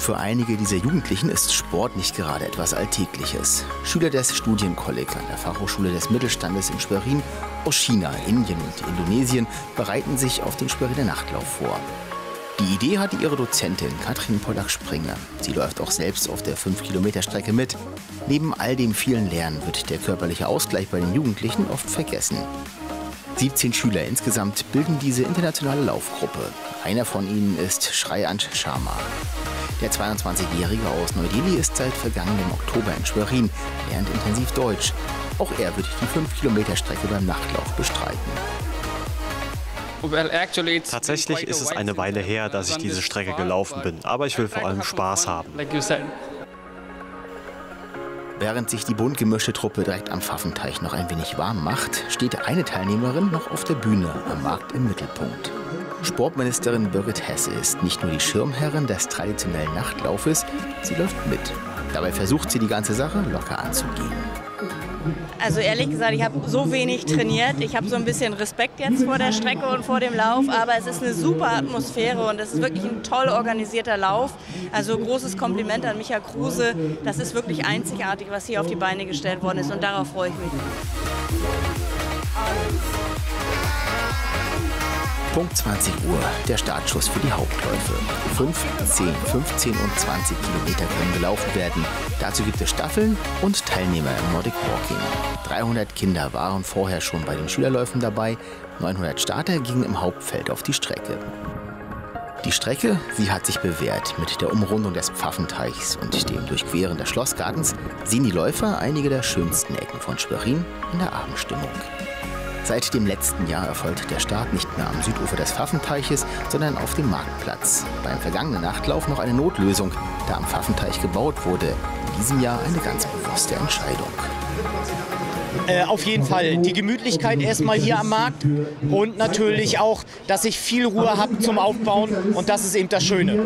Für einige dieser Jugendlichen ist Sport nicht gerade etwas Alltägliches. Schüler des Studienkolleg an der Fachhochschule des Mittelstandes in Schwerin aus China, Indien und Indonesien bereiten sich auf den Schweriner Nachtlauf vor. Die Idee hatte ihre Dozentin Katrin Pollack-Springer. Sie läuft auch selbst auf der 5-Kilometer-Strecke mit. Neben all dem vielen Lernen wird der körperliche Ausgleich bei den Jugendlichen oft vergessen. 17 Schüler insgesamt bilden diese internationale Laufgruppe. Einer von ihnen ist Shreyansh Sharma. Der 22-Jährige aus Neu-Delhi ist seit vergangenem Oktober in Schwerin, lernt intensiv Deutsch. Auch er wird die 5-Kilometer-Strecke beim Nachtlauf bestreiten. Tatsächlich ist es eine Weile her, dass ich diese Strecke gelaufen bin, aber ich will vor allem Spaß haben. Während sich die bunt gemischte Truppe direkt am Pfaffenteich noch ein wenig warm macht, steht eine Teilnehmerin noch auf der Bühne am Markt im Mittelpunkt. Sportministerin Birgit Hesse ist nicht nur die Schirmherrin des traditionellen Nachtlaufes, sie läuft mit. Dabei versucht sie, die ganze Sache locker anzugehen. Also ehrlich gesagt, ich habe so wenig trainiert. Ich habe so ein bisschen Respekt jetzt vor der Strecke und vor dem Lauf, aber es ist eine super Atmosphäre und es ist wirklich ein toll organisierter Lauf. Also großes Kompliment an Micha Kruse. Das ist wirklich einzigartig, was hier auf die Beine gestellt worden ist und darauf freue ich mich. Punkt 20 Uhr, der Startschuss für die Hauptläufe. 5, 10, 15 und 20 Kilometer können gelaufen werden. Dazu gibt es Staffeln und Teilnehmer im Nordic Walking. 300 Kinder waren vorher schon bei den Schülerläufen dabei. 900 Starter gingen im Hauptfeld auf die Strecke. Die Strecke, sie hat sich bewährt. Mit der Umrundung des Pfaffenteichs und dem Durchqueren des Schlossgartens sehen die Läufer einige der schönsten Ecken von Schwerin in der Abendstimmung. Seit dem letzten Jahr erfolgt der Start nicht mehr am Südufer des Pfaffenteiches, sondern auf dem Marktplatz. Beim vergangenen Nachtlauf noch eine Notlösung, da am Pfaffenteich gebaut wurde. In diesem Jahr eine ganz bewusste Entscheidung. Auf jeden Fall die Gemütlichkeit erstmal hier am Markt und natürlich auch, dass ich viel Ruhe habe zum Aufbauen und das ist eben das Schöne.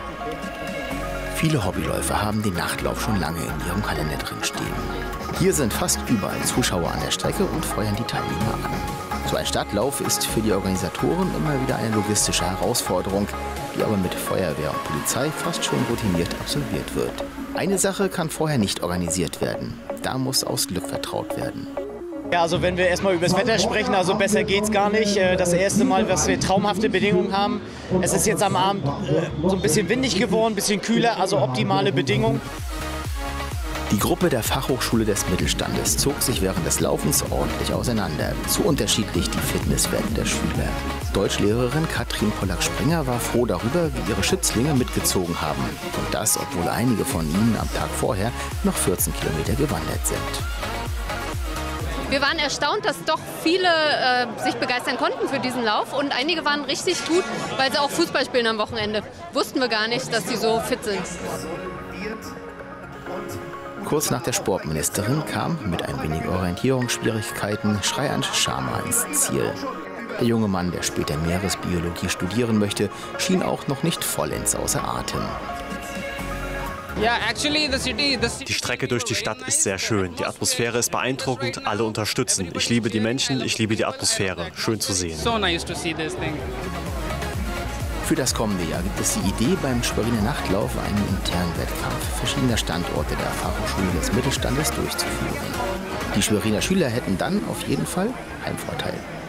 Viele Hobbyläufer haben den Nachtlauf schon lange in ihrem Kalender drin stehen. Hier sind fast überall Zuschauer an der Strecke und feuern die Teilnehmer an. So ein Stadtlauf ist für die Organisatoren immer wieder eine logistische Herausforderung, die aber mit Feuerwehr und Polizei fast schon routiniert absolviert wird. Eine Sache kann vorher nicht organisiert werden. Da muss aufs Glück vertraut werden. Ja, also wenn wir erstmal über das Wetter sprechen, also besser geht's gar nicht. Das erste Mal, dass wir traumhafte Bedingungen haben. Es ist jetzt am Abend so ein bisschen windig geworden, ein bisschen kühler, also optimale Bedingungen. Die Gruppe der Fachhochschule des Mittelstandes zog sich während des Laufens ordentlich auseinander. Zu unterschiedlich die Fitnesswerte der Schüler. Deutschlehrerin Katrin Pollack-Springer war froh darüber, wie ihre Schützlinge mitgezogen haben. Und das, obwohl einige von ihnen am Tag vorher noch 14 Kilometer gewandert sind. Wir waren erstaunt, dass doch viele sich begeistern konnten für diesen Lauf. Und einige waren richtig gut, weil sie auch Fußball spielen am Wochenende. Wussten wir gar nicht, dass sie so fit sind. Kurz nach der Sportministerin kam mit ein wenig Orientierungsschwierigkeiten Shreyansh Sharma ins Ziel. Der junge Mann, der später Meeresbiologie studieren möchte, schien auch noch nicht vollends außer Atem. Die Strecke durch die Stadt ist sehr schön. Die Atmosphäre ist beeindruckend, alle unterstützen. Ich liebe die Menschen, ich liebe die Atmosphäre. Schön zu sehen. Für das kommende Jahr gibt es die Idee, beim Schweriner Nachtlauf einen internen Wettkampf verschiedener Standorte der Fachhochschule des Mittelstandes durchzuführen. Die Schweriner Schüler hätten dann auf jeden Fall Heimvorteil.